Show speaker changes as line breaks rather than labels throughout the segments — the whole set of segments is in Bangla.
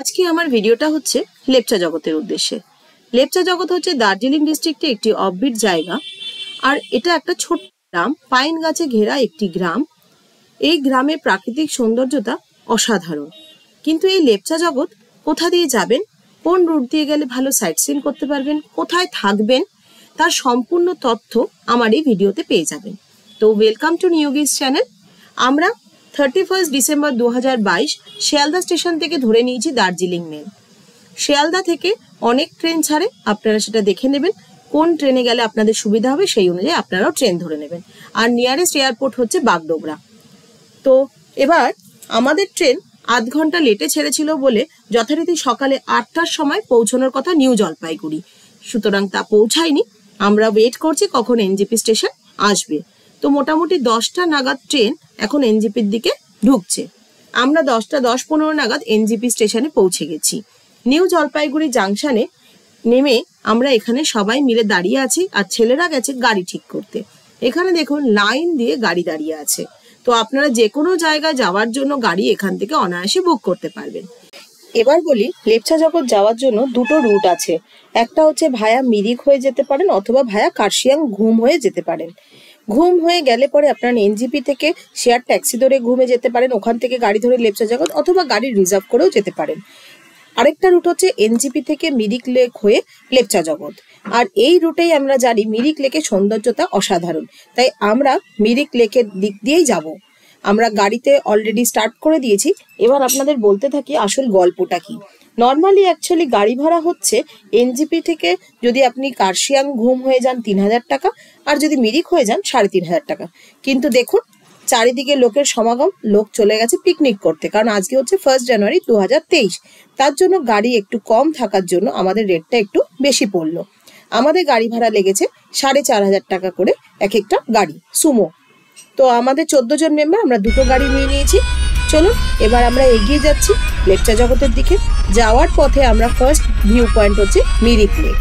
আজকে আমার ভিডিওটা হচ্ছে লেপচা জগতের উদ্দেশ্যে। লেপচা জগৎ হচ্ছে দার্জিলিং ডিস্ট্রিক্টে একটি অফবিট জায়গা, আর এটা একটা ছোট্ট গ্রাম, পাইন গাছে ঘেরা একটি গ্রাম। এই গ্রামের প্রাকৃতিক সৌন্দর্যতা অসাধারণ। কিন্তু এই লেপচা জগৎ কোথা দিয়ে যাবেন, কোন রুট দিয়ে গেলে ভালো সাইট সিন করতে পারবেন, কোথায় থাকবেন, তার সম্পূর্ণ তথ্য আমার এই ভিডিওতে পেয়ে যাবেন। তো ওয়েলকাম টু নিউগিস চ্যানেল। আমরা 31 ডিসেম্বর 2022 শিয়ালদা স্টেশন থেকে ধরে নিয়েছি দার্জিলিং মেল। শিয়ালদা থেকে অনেক ট্রেন ছাড়ে, আপনারা সেটা দেখে নেবেন কোন ট্রেনে গেলে আপনাদের সুবিধা হবে, সেই অনুযায়ী আপনারাও ট্রেন ধরে নেবেন। আর নিয়ারেস্ট এয়ারপোর্ট হচ্ছে বাগডোগরা। তো এবার আমাদের ট্রেন আধ ঘন্টা লেটে ছেড়েছিল বলে যথারীতি সকালে 8টার সময় পৌঁছানোর কথা নিউ জলপাইগুড়ি, সুতরাং তা পৌঁছায়নি। আমরা ওয়েট করছি কখন এনজেপি স্টেশন আসবে। তো মোটামুটি 10টা নাগাদ ট্রেন এখন এনজেপির দিকে ঢুকছে। আমরা 10টা 10-15 নাগাদ এনজেপি স্টেশনে পৌঁছে গেছি। নিউ জলপাইগুড়ি জাংশনে নেমে আমরা এখানে সবাই মিলে দাঁড়িয়ে আছি, আর ছেলেরা গেছে গাড়ি ঠিক করতে। এখানে দেখুন লাইন দিয়ে গাড়ি দাঁড়িয়ে আছে। তো আপনারা যে কোনো জায়গায় যাওয়ার জন্য গাড়ি এখান থেকে অনায়াসে বুক করতে পারবেন। এবার বলি, লেপচা জগৎ যাওয়ার জন্য দুটো রুট আছে। একটা হচ্ছে ভায়া মিরিক হয়ে যেতে পারেন, অথবা ভায়া কার্শিয়াং ঘুম হয়ে যেতে পারেন। ঘুম হয়ে গেলে পরে আপনারা এনজিপি থেকে শেয়ার ট্যাক্সি ধরে ঘুমে যেতে পারেন, ওখান থেকে গাড়ি ধরে লেপচা জগৎ, অথবা গাড়ি রিজার্ভ করেও যেতে পারেন। আরেকটা রুট হচ্ছে এনজিপি থেকে মিরিক লেক হয়ে লেপচা জগৎ। আর এই রুটেই আমরা জানি মিরিক লেকের সৌন্দর্যতা অসাধারণ, তাই আমরা মিরিক লেকের দিক দিয়েই যাব। আমরা গাড়িতে অলরেডি স্টার্ট করে দিয়েছি। এবার আপনাদের বলতে থাকি আসল গল্পটা কি। নর্মালি অ্যাকচুয়ালি গাড়ি ভাড়া হচ্ছে এনজিপি থেকে যদি আপনি কার্শিয়াং ঘুম হয়ে যান 3000 টাকা, আর যদি মিরিক হয়ে যান 3500 টাকা। কিন্তু দেখুন চারিদিকে লোকের সমাগম, লোক চলে গেছে পিকনিক করতে, কারণ আজকে হচ্ছে 1 জানুয়ারি 2023। তার জন্য গাড়ি একটু কম থাকার জন্য আমাদের রেটটা একটু বেশি পড়লো। আমাদের গাড়ি ভাড়া লেগেছে 4500 টাকা করে এক একটা গাড়ি, সুমো। তো আমাদের 14 জন মেম্বার, আমরা দুটো গাড়ি নিয়ে নিয়েছি। চলুন এবার আমরা এগিয়ে যাচ্ছি লেপচা জগতের দিকে। যাওয়ার পথে আমরা ফার্স্ট ভিউ পয়েন্ট হচ্ছে মিরিক লেক।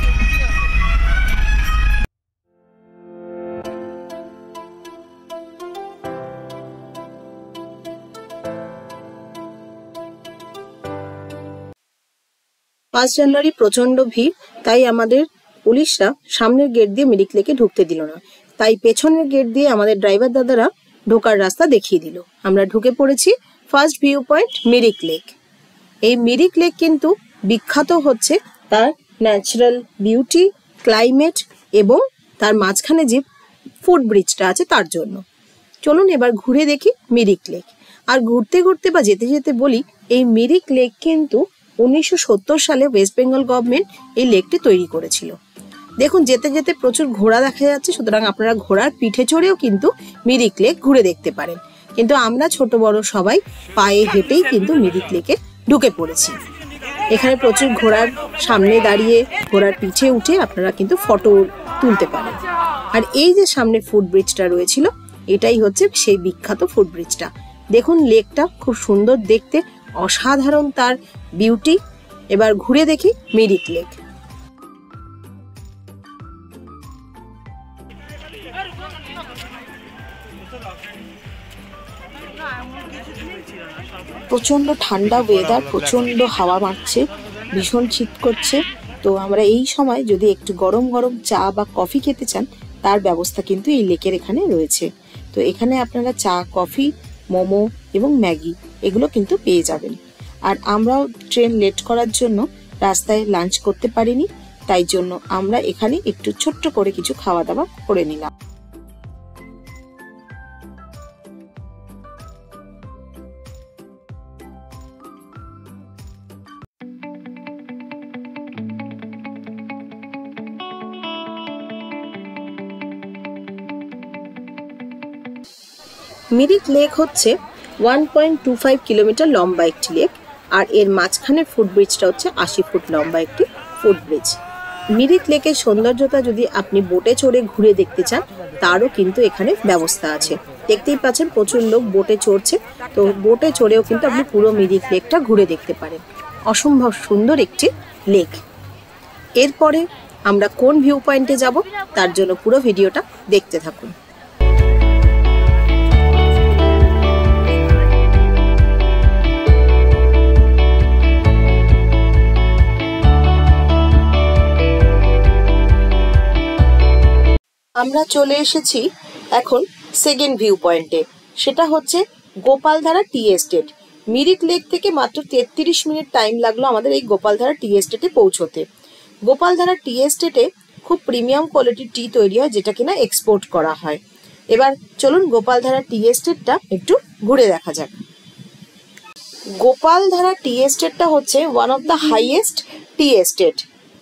ফার্স্ট জানুয়ারি প্রচন্ড ভিড়, তাই আমাদের পুলিশরা সামনের গেট দিয়ে মিরিক লেকে ঢুকতে দিল না, তাই পেছনের গেট দিয়ে আমাদের ড্রাইভার দাদারা ঢোকার রাস্তা দেখিয়ে দিল। আমরা ঢুকে পড়েছি first view point Mirik lake. এই মিরিক লেক কিন্তু বিখ্যাত হচ্ছে তার ন্যাচারাল বিউটি, ক্লাইমেট এবং তার মাঝখানে যে ফুট ব্রিজটা আছে তার জন্য। চলুন এবার ঘুরে দেখি মিরিক লেক। আর ঘুরতে ঘুরতে বা যেতে যেতে বলি, এই মিরিক লেক কিন্তু 1970 সালে ওয়েস্ট বেঙ্গল গভর্নমেন্ট এই লেকটি তৈরি করেছিল। দেখুন যেতে যেতে প্রচুর ঘোড়া দেখা যাচ্ছে, সুতরাং আপনারা ঘোড়ার পিঠে চড়েও কিন্তু মিরিক লেক ঘুরে দেখতে পারেন। কিন্তু আমরা ছোট বড় সবাই পায়ে হেঁটেই কিন্তু মিরিক লেকে ঢুকে পড়েছি। এখানে প্রচুর ঘোড়ার সামনে দাঁড়িয়ে ঘোড়ার পিঠে উঠে আপনারা কিন্তু ফটো তুলতে পারেন। আর এই যে সামনে ফুট ব্রিজটা রয়েছিল, এটাই হচ্ছে সেই বিখ্যাত ফুট ব্রিজটা। দেখুন লেকটা খুব সুন্দর দেখতে, অসাধারণ তার বিউটি। এবার ঘুরে দেখি মিরিক লেক। প্রচন্ড ঠান্ডা ওয়েদার, প্রচন্ড হাওয়া মারছে, ভীষণ শীত করছে। তো আমরা এই সময় যদি একটু গরম গরম চা বা কফি খেতে চান, তার ব্যবস্থা কিন্তু এই লেকের এখানে রয়েছে। তো এখানে আপনারা চা, কফি, মোমো এবং ম্যাগি এগুলো কিন্তু পেয়ে যাবেন। আর আমরাও ট্রেন লেট করার জন্য রাস্তায় লাঞ্চ করতে পারিনি, তাই জন্য আমরা এখানে একটু ছোট্ট করে কিছু খাওয়া দাওয়া করে নিলাম। মিরিক লেক হচ্ছে 1.25 কিলোমিটার লম্বা একটি লেক, আর এর মাঝখানের ফুট ব্রিজটা হচ্ছে 80 ফুট লম্বা একটি ফুট ব্রিজ। মিরিক লেকের সৌন্দর্যতা যদি আপনি বোটে চড়ে ঘুরে দেখতে চান, তারও কিন্তু এখানে ব্যবস্থা আছে। দেখতেই পাচ্ছেন প্রচুর লোক বোটে চড়ছে। তো বোটে চড়েও কিন্তু আপনি পুরো মিরিক লেকটা ঘুরে দেখতে পারেন। অসম্ভব সুন্দর একটি লেক। এরপরে আমরা কোন ভিউ পয়েন্টে যাব, তার জন্য পুরো ভিডিওটা দেখতে থাকুন। আমরা চলে এসেছি এখন সেকেন্ড ভিউ পয়েন্টে, সেটা হচ্ছে Gopaldhara tea estate. Mirik lake থেকে মাত্র 33 মিনিট টাইম লাগলো আমাদের এই গোপালধারা টি এস্টেটে পৌঁছতে। গোপালধারা টি এস্টেটে খুব প্রিমিয়াম কোয়ালিটির টি তৈরি হয়, যেটা কিনা এক্সপোর্ট করা হয়। এবার চলুন গোপালধারা টি এস্টেটটা একটু ঘুরে দেখা যাক। গোপালধারা টি এস্টেটটা হচ্ছে one of the highest tea estate.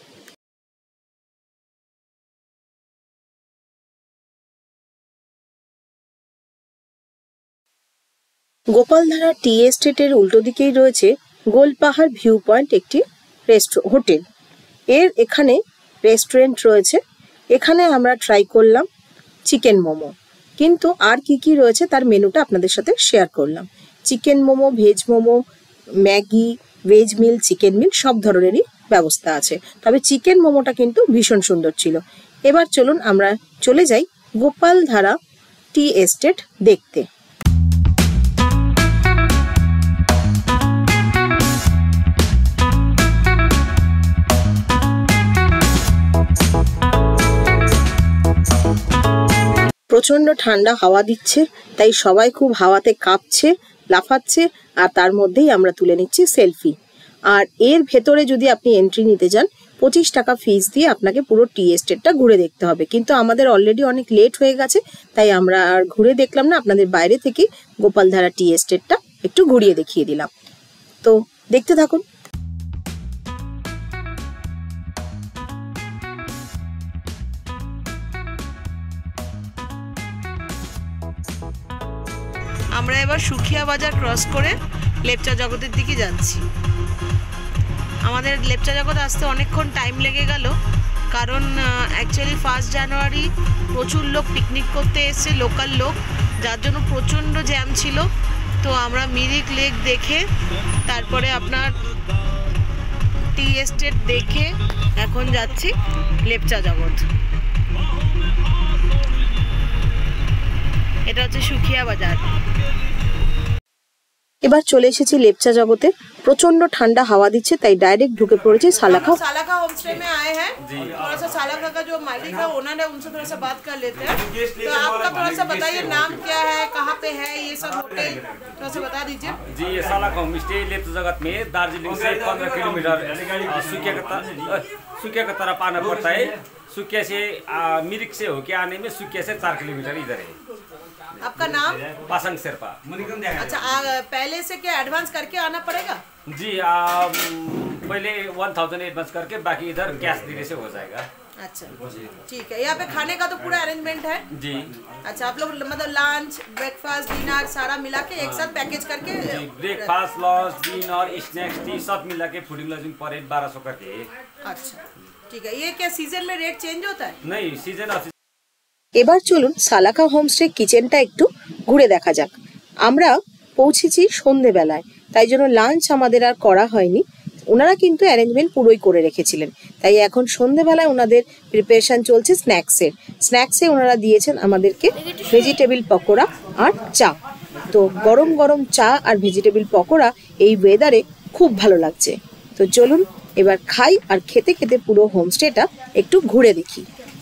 Gopaldhara tea এস্টেটের উল্টো দিকেই রয়েছে গোলপাহাড় ভিউ পয়েন্ট, একটি হোটেল। এখানে রেস্টুরেন্ট রয়েছে। এখানে আমরা ট্রাই করলাম চিকেন মোমো, কিন্তু আর কি রয়েছে তার মেনুটা আপনাদের সাথে শেয়ার করলাম। Chicken momo, veg momo, Maggi, veg meal, chicken meal সব ধরনেরই ব্যবস্থা আছে। তবে চিকেন মোমোটা কিন্তু ভীষণ সুন্দর ছিল। এবার চলুন আমরা চলে যাই গোপালধারা টি এস্টেট দেখতে। প্রচন্ড ঠান্ডা হাওয়া দিচ্ছে, তাই সবাই খুব হাওয়াতে কাঁপছে, লাফাচ্ছে, আর তার মধ্যেই আমরা তুলে নিচ্ছি সেলফি। আর এর ভেতরে যদি আপনি এন্ট্রি নিতে যান 25 টাকা ফিস দিয়ে আপনাকে পুরো টি এস্টেটটা ঘুরে দেখতে হবে। কিন্তু আমাদের অলরেডি অনেক লেট হয়ে গেছে, তাই আমরা আর ঘুরে দেখলাম না, আপনাদের বাইরে থেকে গোপালধারা টি এস্টেটটা একটু ঘুরিয়ে দেখিয়ে দিলাম। তো দেখতে থাকুন। আমরা এবার সুখিয়া বাজার ক্রস করে লেপচা জগতের দিকে যাচ্ছি। আমাদের লেপচা জগৎ আসতে অনেকক্ষণ টাইম লেগে গেল, কারণ অ্যাকচুয়ালি 1 জানুয়ারি প্রচুর লোক পিকনিক করতে এসছে, লোকাল লোক, যার জন্য প্রচণ্ড জ্যাম ছিল। তো আমরা মিরিক লেক দেখে তারপরে আপনার টি এস্টেট দেখে এখন যাচ্ছি লেপচা জগৎ। এটা হচ্ছে সুখিয়া বাজার। এবার চলে এসেছি লেপচা জগতে। প্রচন্ড ঠান্ডা হাওয়া দিচ্ছে, তাই डायरेक्ट ढुके पड़े सालाखा होमस्टे में आए हैं। थोड़ा सा सालाखा का जो मालिक है ओनर है, उनसे थोड़ा सा बात कर लेते हैं। तो आपका थोड़ा सा बताइए नाम क्या है, कहाँ पे है ये सब होटल, थोड़ा सा बता दीजिए।
जी ये सालाखा होमस्टे लेप्चा जगत में दार्जिलिंग से 15 किलोमीटर सुकिया का तरफ आना पड़ता है। सुकिया से मिरिक से होके आने में सुकिया से 4 किलोमीटर इधर है।
आपका नाम?
पासंग शेरपा।
अच्छा, पहले से क्या एडवांस करके आना पड़ेगा?
जी पहले 1000 एडवांस करके बाकी इधर कैश देने से हो जाएगा।
अच्छा ठीक है। यहाँ पे खाने का तो पूरा अरेंजमेंट है
जी।
अच्छा, आप लोग मतलब लंच, ब्रेकफास्ट, डिनर सारा मिला के एक साथ पैकेज करके?
Breakfast, lunch, dinner, snacks, tea सब मिला के फूडिंग लॉजिंग पर हेड 1200 करके।
अच्छा ठीक है। ये क्या सीजन में रेट चेंज होता है?
नहीं, सीजन
এবার চলুন সালাখা হোমস্টে কিচেনটা একটু ঘুরে দেখা যাক। আমরা পৌঁছেছি সন্ধেবেলায়, তাই জন্য লাঞ্চ আমাদের আর করা হয়নি। ওনারা কিন্তু অ্যারেঞ্জমেন্ট পুরোই করে রেখেছিলেন, তাই এখন সন্ধেবেলায় ওনাদের প্রিপারেশন চলছে স্ন্যাক্সে ওনারা দিয়েছেন আমাদেরকে ভেজিটেবিল পকোড়া আর চা। তো গরম গরম চা আর ভেজিটেবিল পকোড়া এই ওয়েদারে খুব ভালো লাগছে। তো চলুন এবার খাই, আর খেতে খেতে পুরো হোমস্টেটা একটু ঘুরে দেখি।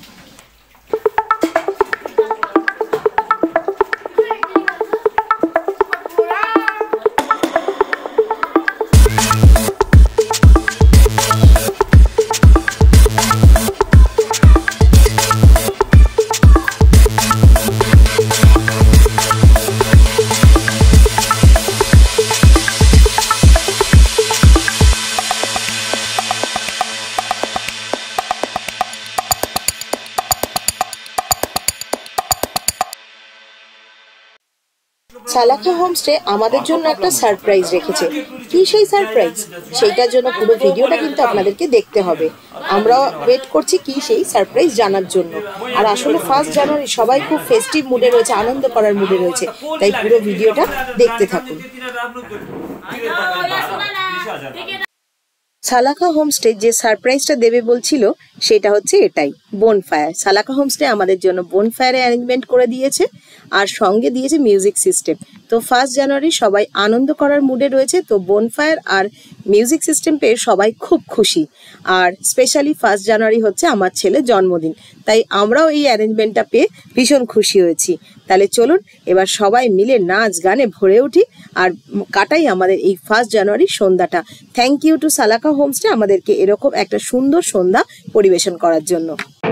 সালাখা হোমস্টে আমাদের জন্য একটা সারপ্রাইজ রেখেছে। কি সেই সারপ্রাইজ, সেইটার জন্য পুরো ভিডিওটা কিন্তু আপনাদেরকে দেখতে হবে। আমরা ওয়েট করছি কি সেই সারপ্রাইজ জানার জন্য। আর আসলে 1 জানুয়ারি সবাই খুব ফেস্টিভ মুডে রয়েছে, আনন্দ করার মুডে রয়েছে, তাই পুরো ভিডিওটা দেখতে থাকুন। সালাকা হোমস্টে যে সারপ্রাইজটা দেবে বলছিল সেটা হচ্ছে এটাই, বোনফায়ার। সালাকা হোমস্টে আমাদের জন্য বোনফায়ারের অ্যারেঞ্জমেন্ট করে দিয়েছে আর সঙ্গে দিয়েছে মিউজিক সিস্টেম। তো 1 জানুয়ারি সবাই আনন্দ করার মুডে রয়েছে, তো বোনফায়ার আর মিউজিক সিস্টেম পেয়ে সবাই খুব খুশি। আর স্পেশালি 1 জানুয়ারি হচ্ছে আমার ছেলের জন্মদিন, তাই আমরাও এই অ্যারেঞ্জমেন্টটা পেয়ে ভীষণ খুশি হয়েছি। তাহলে চলুন এবার সবাই মিলে নাচ গানে ভরে উঠি আর কাটাই আমাদের এই 1 জানুয়ারির সন্ধ্যাটা। Thank you to Salaka homestay আমাদেরকে এরকম একটা সুন্দর সন্ধ্যা পরিবেশন করার জন্য।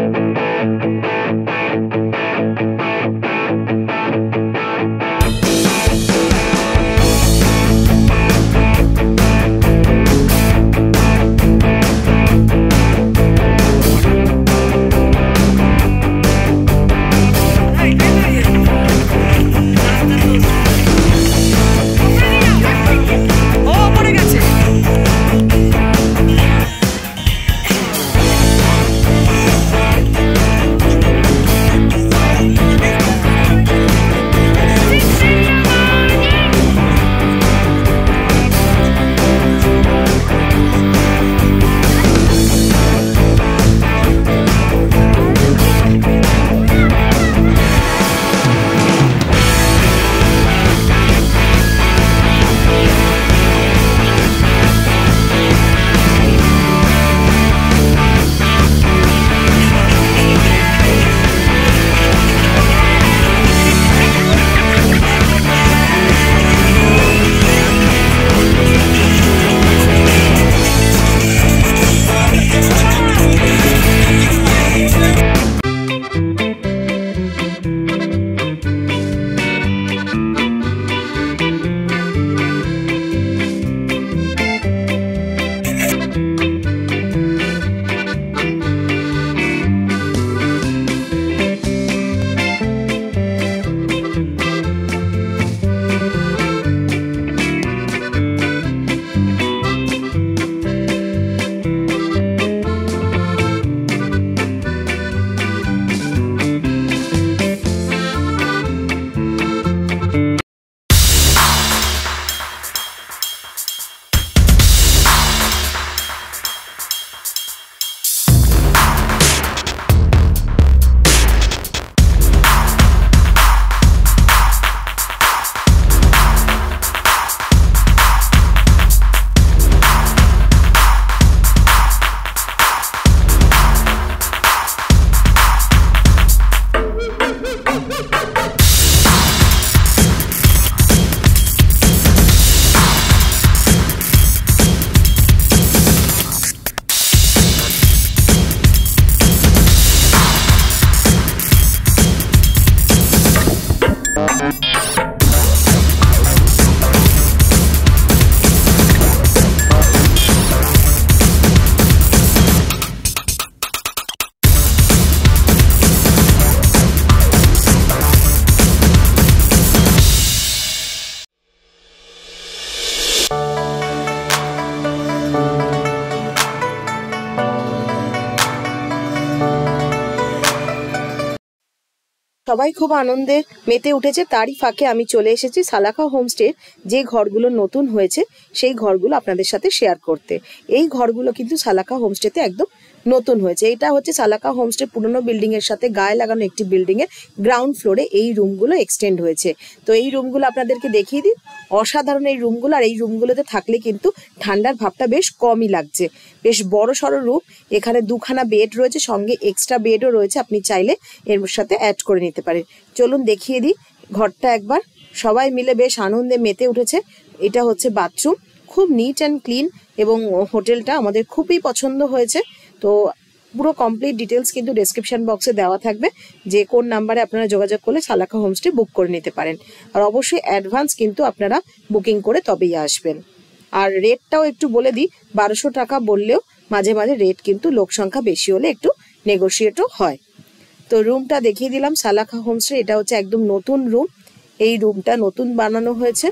সবাই খুব আনন্দে মেতে উঠেছে, তারই ফাঁকে আমি চলে এসেছি সালাকা হোমস্টে যে ঘরগুলো নতুন হয়েছে সেই ঘরগুলো আপনাদের সাথে শেয়ার করতে। এই ঘরগুলো কিন্তু সালাকা হোমস্টেতে একদম নতুন হয়েছে। এটা হচ্ছে সালাকা হোমস্টে পুরনো বিল্ডিং এর সাথে গায়ে লাগানো একটি বিল্ডিং এর গ্রাউন্ড ফ্লোরে এই রুমগুলো এক্সটেন্ড হয়েছে। তো এই রুমগুলো আপনাদেরকে দেখিয়ে দিই, অসাধারণ এই রুমগুলো। আর এই রুমগুলোতে থাকলে কিন্তু ঠান্ডার ভাবটা বেশ কমই লাগছে। বেশ বড় সড়ো রুম, এখানে 2খানা বেড রয়েছে, সঙ্গে এক্সট্রা বেডও রয়েছে, আপনি চাইলে এর সাথে অ্যাড করে নিতে পারেন। চলুন দেখিয়ে দিই ঘরটা একবার। সবাই মিলে বেশ আনন্দে মেতে উঠেছে। এটা হচ্ছে বাথরুম, খুব নিট অ্যান্ড ক্লিন এবং হোটেলটা আমাদের খুবই পছন্দ হয়েছে। তো পুরো কমপ্লিট ডিটেলস কিন্তু ডেসক্রিপশন বক্সে দেওয়া থাকবে, যে কোন নাম্বারে আপনারা যোগাযোগ করলে সালাকা হোমস্টে বুক করে নিতে পারেন। আর অবশ্যই অ্যাডভান্স কিন্তু আপনারা বুকিং করে তবেই আসবেন। আর রেটটাও একটু বলে দিই, 1200 টাকা বললেও মাঝে মাঝে রেট কিন্তু লোক সংখ্যা বেশি হলে একটু নেগোশিয়েটও হয়। তো রুমটা দেখিয়ে দিলাম সালাকা হোমস্টে, এটা হচ্ছে একদম নতুন রুম। এই রুমটা নতুন বানানো হয়েছে,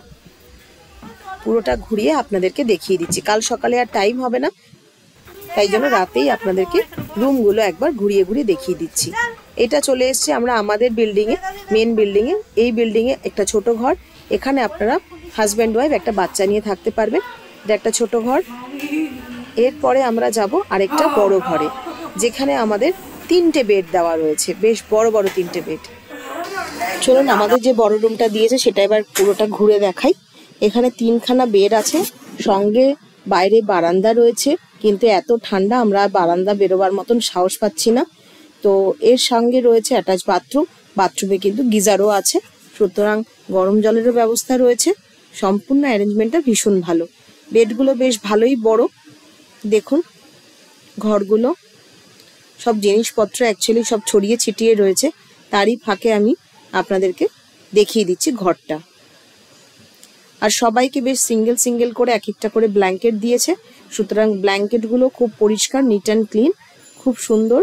পুরোটা ঘুরিয়ে আপনাদেরকে দেখিয়ে দিচ্ছি। কাল সকালে আর টাইম হবে না, তাই জন্য রাতেই আপনাদেরকে রুমগুলো একবার ঘুরিয়ে ঘুরিয়ে দেখিয়ে দিচ্ছি। এটা চলে এসছে আমরা আমাদের বিল্ডিংয়ে, মেন বিল্ডিংয়ে। এই বিল্ডিংয়ে একটা ছোট ঘর, এখানে আপনারা হাজব্যান্ড ওয়াইফ একটা বাচ্চা নিয়ে থাকতে পারবেন। এটা একটা ছোট ঘর। এরপরে আমরা যাব আরেকটা বড় ঘরে, যেখানে আমাদের 3টে বেড দেওয়া রয়েছে, বেশ বড় বড় 3টে বেড। চলুন আমাদের যে বড় রুমটা দিয়েছে সেটা এবার পুরোটা ঘুরে দেখাই। এখানে 3খানা বেড আছে, সঙ্গে বাইরে বারান্দা রয়েছে, কিন্তু এত ঠান্ডা আমরা বারান্দা বেরোবার মতন সাহস পাচ্ছি না। তো এর সঙ্গে রয়েছে অ্যাটাচ বাথরুম, বাথরুমে কিন্তু গিজারও আছে, সুতরাং গরম জলেরও ব্যবস্থা রয়েছে। সম্পূর্ণ অ্যারেঞ্জমেন্টটা ভীষণ ভালো। বেডগুলো বেশ ভালোই বড়। দেখুন ঘরগুলো, সব জিনিসপত্র অ্যাকচুয়ালি সব ছড়িয়ে ছিটিয়ে রয়েছে, তারই ফাঁকে আমি আপনাদেরকে দেখিয়ে দিচ্ছি ঘরটা। আর সবাইকে বেশ সিঙ্গেল সিঙ্গেল করে এক একটা করে ব্ল্যাঙ্কেট দিয়েছে, সুতরাং ব্ল্যাঙ্কেটগুলো খুব পরিষ্কার, নিট অ্যান্ড ক্লিন, খুব সুন্দর।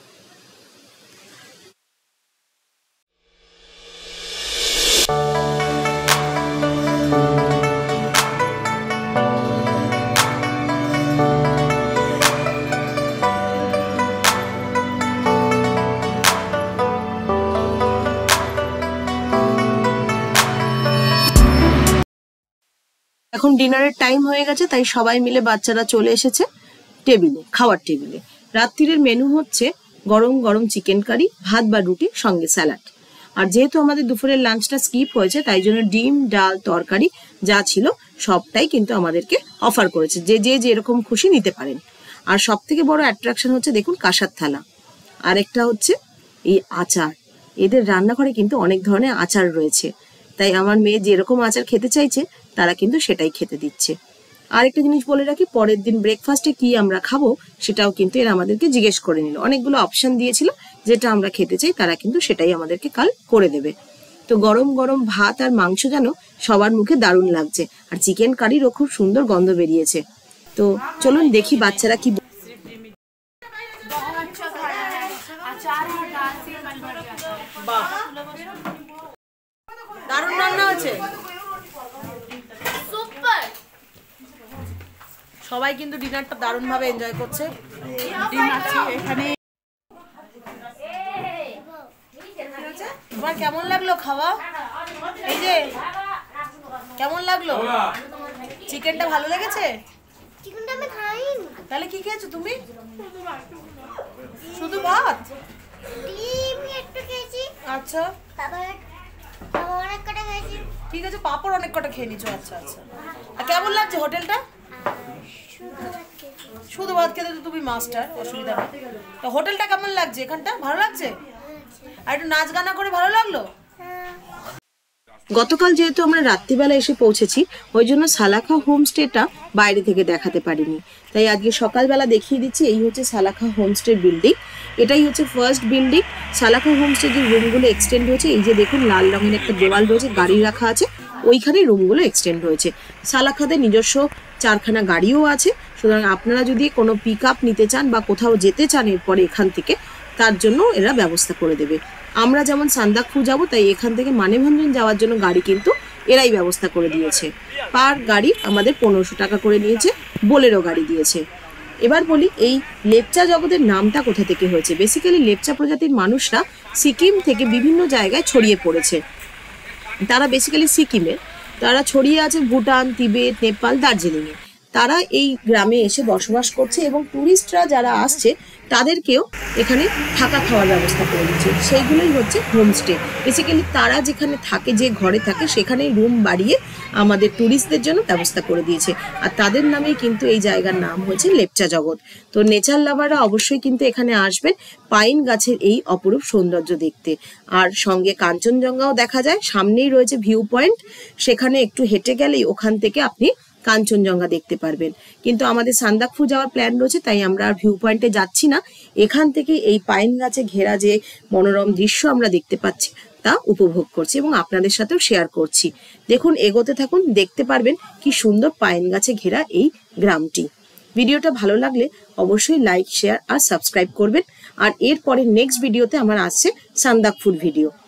এখন ডিনারের টাইম হয়ে গেছে, তাই সবাই মিলে বাচ্চারা চলে এসেছে টেবিলে, খাওয়ার টেবিলে। রাত্রিরের মেনু হচ্ছে গরম গরম চিকেন কারি, ভাত বা রুটি, সঙ্গে স্যালাড। আর যেহেতু আমাদের দুপুরের লাঞ্চটা স্কিপ হয়েছে, তাই জন্য ডিম, ডাল, তরকারি যা ছিল সবটাই কিন্তু আমাদেরকে অফার করেছে, যে যে যেরকম খুশি নিতে পারেন। আর সব থেকে বড় অ্যাট্রাকশন হচ্ছে দেখুন কাঁসার থালা, আরেকটা হচ্ছে এই আচার। এদের রান্নাঘরে কিন্তু অনেক ধরনের আচার রয়েছে, তাই আমার মেয়ে যেরকম আচার খেতে চাইছে তারা কিন্তু সেটাই খেতে দিচ্ছে। আরেকটা জিনিস বলে রাখি, পরের দিন ব্রেকফাস্টে কি আমরা খাবো সেটাও কিন্তু এরা আমাদেরকে জিজ্ঞেস করে নিল। অনেকগুলো অপশন দিয়েছিল, যেটা আমরা খেতে চাই তারা কিন্তু সেটাই আমাদেরকে কাল করে দেবে। তো গরম গরম ভাত আর মাংস যেন সবার মুখে দারুণ লাগছে, আর চিকেন কারিরও খুব সুন্দর গন্ধ বেরিয়েছে। তো চলুন দেখি বাচ্চারা কি। দারুণ রান্না হচ্ছে, সবাই কিন্তু ডিনারটা দারুণ ভাবে এনজয় করছে। তোমার কেমন লাগলো খাওয়া? এই যে কেমন লাগলো? চিকেনটা ভালো লেগেছে?
চিকেনটা আমি খাইনি।
তাহলে কি খেয়েছো তুমি? শুধু ভাত?
ডিম একটু খেয়েছি।
আচ্ছা,
তারপরে অনেক কটা খেয়েছি।
ঠিক আছে, পাপড় অনেক কটা খেয়ে নিছো। আচ্ছা আচ্ছা। আর কেমন লাগছে হোটেলটা? শুধু ভাত খেতে তো তুমি মাস্টার, অসুবিধা নেই। তো হোটেলটা কেমন লাগছে? এখানটা ভালো লাগছে? আর একটু নাচ গানা করে ভালো লাগলো? গতকাল যেহেতু আমরা রাত্রিবেলা এসে পৌঁছেছি, ওই জন্য সালাখা হোমস্টেটা বাইরে থেকে দেখাতে পারিনি, তাই আজকে সকালবেলা দেখিয়ে দিচ্ছি। এই হচ্ছে সালাখা হোমস্টে বিল্ডিং, এটাই হচ্ছে ফার্স্ট বিল্ডিং। সালাখা হোমস্টে যে রুমগুলো এক্সটেন্ড হয়েছে, এই যে দেখুন লাল রঙের একটা দেওয়াল রয়েছে, গাড়ি রাখা আছে, ওইখানে রুমগুলো এক্সটেন্ড হয়েছে। সালাখাতে নিজস্ব 4খানা গাড়িও আছে, সুতরাং আপনারা যদি কোনো পিক আপ নিতে চান বা কোথাও যেতে চান এরপরে এখান থেকে, তার জন্য এরা ব্যবস্থা করে দেবে। আমরা যেমন সান্দাকফু যাব, তাই এখান থেকে মানেভঞ্জন যাওয়ার জন্য গাড়ি কিন্তু এরাই ব্যবস্থা করে দিয়েছে। পার গাড়ি আমাদের 1500 টাকা করে নিয়েছে, বোলেরো গাড়ি দিয়েছে। এবার বলি এই লেপচা জগতের নামটা কোথা থেকে হয়েছে। বেসিক্যালি লেপচা প্রজাতির মানুষরা সিকিম থেকে বিভিন্ন জায়গায় ছড়িয়ে পড়েছে। তারা বেসিক্যালি সিকিমের, তারা ছড়িয়ে আছে ভুটান, তিবেত, নেপাল, দার্জিলিংয়ে। তারা এই গ্রামে এসে বসবাস করছে এবং টুরিস্টরা যারা আসছে তাদেরকেও এখানে থাকা খাওয়ার ব্যবস্থা করে দিচ্ছে। সেইগুলোই হচ্ছে হোমস্টে। বেসিক্যালি তারা যেখানে থাকে, যে ঘরে থাকে, সেখানেই রুম বাড়িয়ে আমাদের টুরিস্টদের জন্য ব্যবস্থা করে দিয়েছে। আর তাদের নামেই কিন্তু এই জায়গার নাম হয়েছে লেপচা জগৎ। তো নেচার লাভাররা অবশ্যই কিন্তু এখানে আসবেন পাইন গাছের এই অপরূপ সৌন্দর্য দেখতে। আর সঙ্গে কাঞ্চনজঙ্ঘাও দেখা যায়, সামনেই রয়েছে ভিউ পয়েন্ট, সেখানে একটু হেঁটে গেলেই ওখান থেকে আপনি কাঞ্চনজঙ্ঘা দেখতে পারবেন। কিন্তু আমাদের সান্দাকফু যাওয়ার প্ল্যান রয়েছে, তাই আমরা আর ভিউ পয়েন্টে যাচ্ছি না। এখান থেকে এই পাইন গাছে ঘেরা যে মনোরম দৃশ্য আমরা দেখতে পাচ্ছি তা উপভোগ করছি এবং আপনাদের সাথেও শেয়ার করছি। দেখুন, এগোতে থাকুন, দেখতে পারবেন কি সুন্দর পাইন গাছে ঘেরা এই গ্রামটি। ভিডিওটা ভালো লাগলে অবশ্যই লাইক, শেয়ার আর সাবস্ক্রাইব করবেন। আর এরপরে নেক্সট ভিডিওতে আমার আসছে সান্দাকফুর ভিডিও।